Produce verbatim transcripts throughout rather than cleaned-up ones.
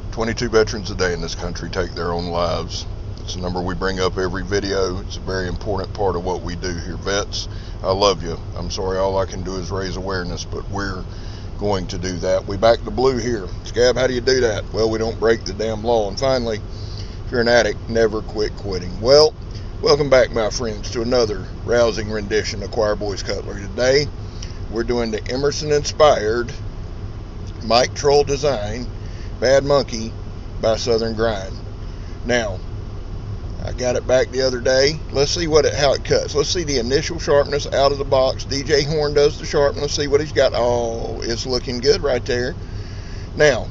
twenty-two veterans a day in this country take their own lives. It's a number we bring up every video. It's a very important part of what we do here. Vets, I love you. I'm sorry all I can do is raise awareness, but we're going to do that. We back the blue here. Scab, how do you do that? Well, we don't break the damn law. And finally, if you're an addict, never quit quitting. Well, welcome back, my friends, to another rousing rendition of Choir Boys Cutlery. Today, we're doing the Emerson-inspired Mike Troll design Bad Monkey by Southern Grind. Now, I got it back the other day. Let's see what it, how it cuts. Let's see the initial sharpness out of the box. D J Horn does the sharpness. Let's see what he's got. Oh, it's looking good right there. Now,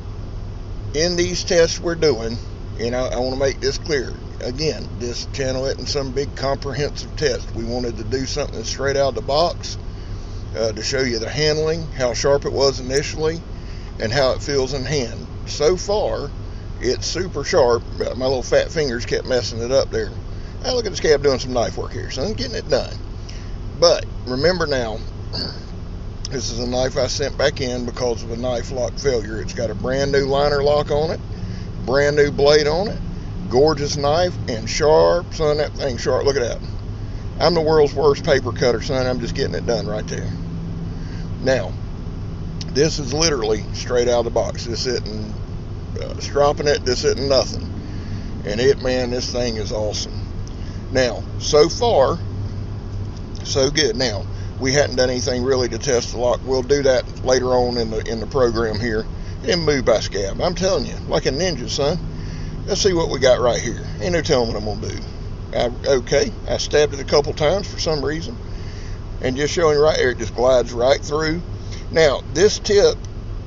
in these tests we're doing, and I, I want to make this clear. Again, this channel isn't some big comprehensive test. We wanted to do something straight out of the box uh, to show you the handling, how sharp it was initially, and how it feels in hand. So far, it's super sharp. My little fat fingers kept messing it up there. Now look at this Scab doing some knife work here, son, getting it done. But remember now, this is a knife I sent back in because of a knife lock failure. It's got a brand new liner lock on it, brand new blade on it, gorgeous knife, and sharp, son. That thing's sharp. Look at that. I'm the world's worst paper cutter, son. I'm just getting it done right there. Now, this is literally straight out of the box. This isn't uh, stropping it. This isn't nothing. And it, man, this thing is awesome. Now, so far, so good. Now, we hadn't done anything really to test the lock. We'll do that later on in the in the program here. And move by Scab. I'm telling you, like a ninja, son. Let's see what we got right here. Ain't no telling what I'm gonna do. I, okay, I stabbed it a couple times for some reason, and just showing right here, it just glides right through. Now, this tip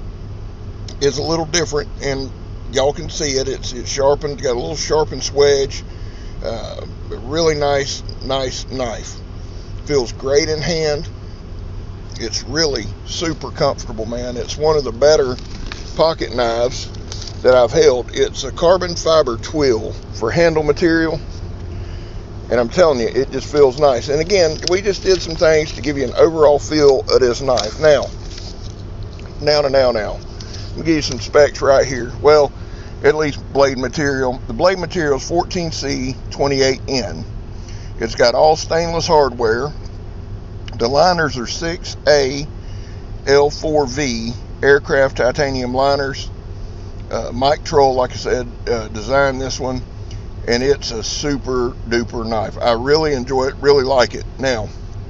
is a little different, and y'all can see it. It's, it's sharpened, got a little sharpened swedge. Uh, really nice, nice knife. Feels great in hand. It's really super comfortable, man. It's one of the better pocket knives that I've held. It's a carbon fiber twill for handle material. And I'm telling you, it just feels nice. And again, we just did some things to give you an overall feel of this knife. Now, now, now, now. Let me give you some specs right here. Well, at least blade material. The blade material is fourteen C twenty-eight N. It's got all stainless hardware. The liners are six A L four V aircraft titanium liners. Uh, Mike Troll, like I said, uh, designed this one. And it's a super duper knife. I really enjoy it, really like it. Now,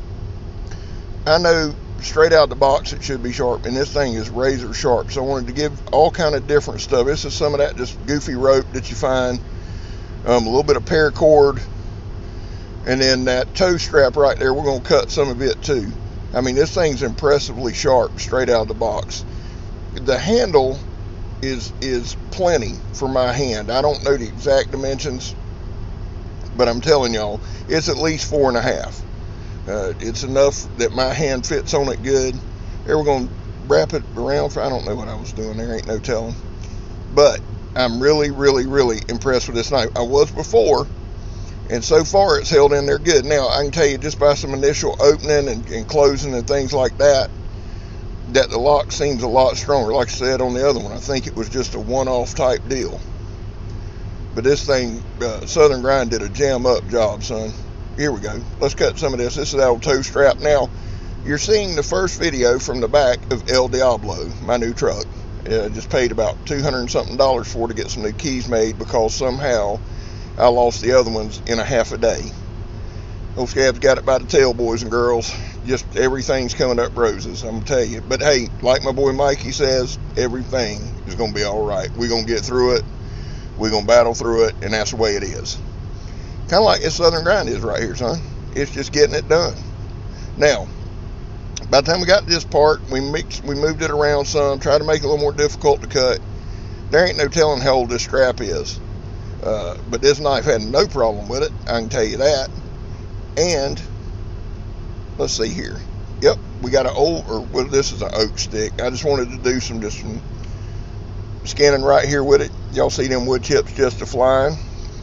I know straight out the box it should be sharp, and this thing is razor sharp. So I wanted to give all kind of different stuff. This is some of that just goofy rope that you find, um, a little bit of paracord, and then that toe strap right there, we're going to cut some of it too. I mean, this thing's impressively sharp straight out of the box. The handle is is plenty for my hand. I don't know the exact dimensions, but I'm telling y'all, it's at least four and a half. Uh, it's enough that my hand fits on it good. Here we're going to wrap it around for, I don't know what I was doing there, ain't no telling. But I'm really, really, really impressed with this knife. I was before, and so far it's held in there good. Now, I can tell you just by some initial opening and, and closing and things like that, that the lock seems a lot stronger. Like I said on the other one, I think it was just a one-off type deal. But this thing, uh, Southern Grind did a jam-up job, son. Here we go. Let's cut some of this. This is that old toe strap. Now, you're seeing the first video from the back of El Diablo, my new truck. Uh, just paid about two hundred and something dollars for to get some new keys made because somehow I lost the other ones in a half a day. Old Scab's got it by the tail, boys and girls. Just everything's coming up roses, I'm gonna tell you. But hey, like my boy Mikey says, everything is gonna be all right. We're gonna get through it. We're gonna battle through it, and that's the way it is. Kind of like this Southern Grind is right here, son. It's just getting it done. Now, by the time we got to this part, we mixed, we moved it around some, tried to make it a little more difficult to cut. There ain't no telling how old this strap is. Uh, but this knife had no problem with it, I can tell you that. And let's see here. Yep, we got an old, or well, this is an oak stick. I just wanted to do some just some scanning right here with it. Y'all see them wood chips just a flying.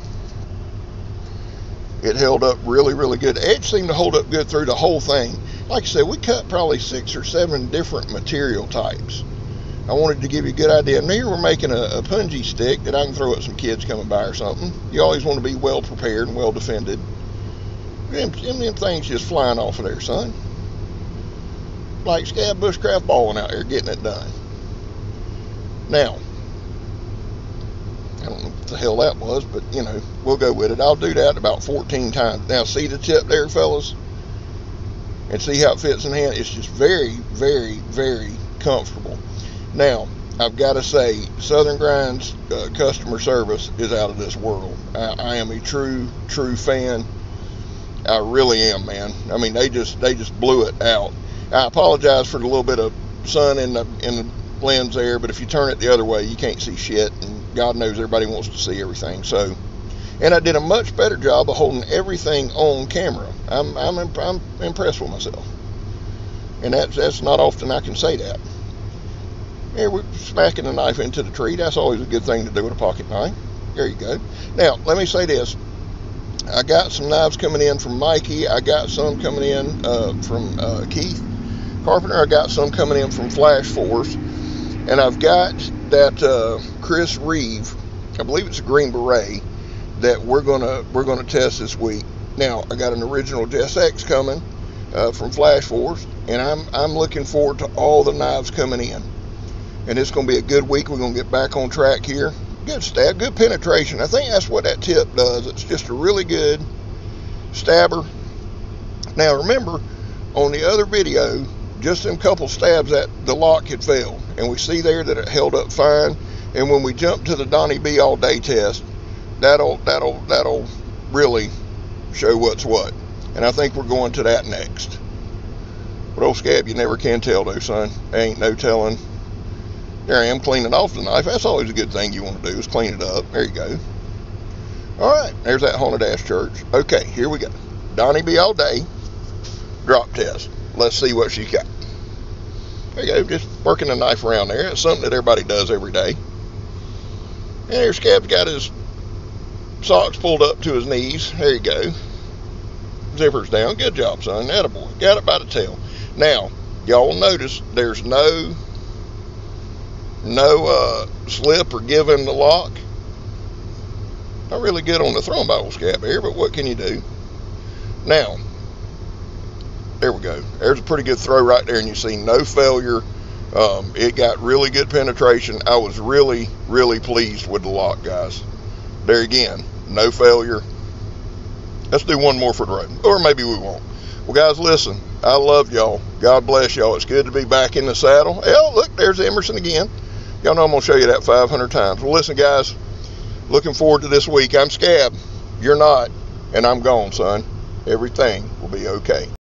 It held up really, really good. The edge seemed to hold up good through the whole thing. Like I said, we cut probably six or seven different material types. I wanted to give you a good idea. And here we're making a, a punji stick that I can throw at some kids coming by or something. You always want to be well prepared and well defended. And them, them things just flying off of there, son. Like Scab Bushcraft balling out here getting it done. Now, I don't know what the hell that was, but you know, we'll go with it. I'll do that about fourteen times. Now, see the tip there, fellas? And see how it fits in hand? It's just very, very, very comfortable. Now, I've got to say, Southern Grinds uh, customer service is out of this world. I, I am a true, true fan. I really am, man. I mean, they just they just blew it out. I apologize for the little bit of sun in the in the lens there, but if you turn it the other way, you can't see shit, and God knows everybody wants to see everything. So, and I did a much better job of holding everything on camera. I'm I'm imp I'm impressed with myself, and that's that's not often I can say that. Here we're smacking the knife into the tree. That's always a good thing to do with a pocket knife. There you go. Now let me say this. I got some knives coming in from Mikey. I got some coming in uh, from uh, Keith Carpenter. I got some coming in from Flash Force, and I've got that uh, Chris Reeve. I believe it's a Green Beret that we're gonna we're gonna test this week. Now I got an original Jess X coming uh, from Flash Force, and I'm I'm looking forward to all the knives coming in. And it's gonna be a good week. We're gonna get back on track here. Good stab, good penetration. I think that's what that tip does. It's just a really good stabber. Now remember, on the other video, just them couple stabs that the lock had failed, and we see there that it held up fine. And when we jump to the Donnie B all day test, that'll that'll that'll really show what's what. And I think we're going to that next. But old Scab, you never can tell though, son. Ain't no telling. There I am cleaning off the knife. That's always a good thing you want to do, is clean it up. There you go. All right, there's that Haunted Ash Church. Okay, here we go. Donnie B all day drop test. Let's see what she got. There you go, just working the knife around there. It's something that everybody does every day. And there's Scab's got his socks pulled up to his knees. There you go. Zipper's down. Good job, son. Attaboy. Got it by the tail. Now, y'all will notice there's no no uh, slip or give him the lock. Not really good on the throwing by old Scab here, but what can you do? Now, there we go. There's a pretty good throw right there, and you see no failure. Um, it got really good penetration. I was really, really pleased with the lock, guys. There again, no failure. Let's do one more for the road, or maybe we won't. Well, guys, listen, I love y'all. God bless y'all. It's good to be back in the saddle. Hell, look, there's Emerson again. Y'all know I'm going to show you that five hundred times. Well, listen, guys, looking forward to this week. I'm Scab. You're not, and I'm gone, son. Everything will be okay.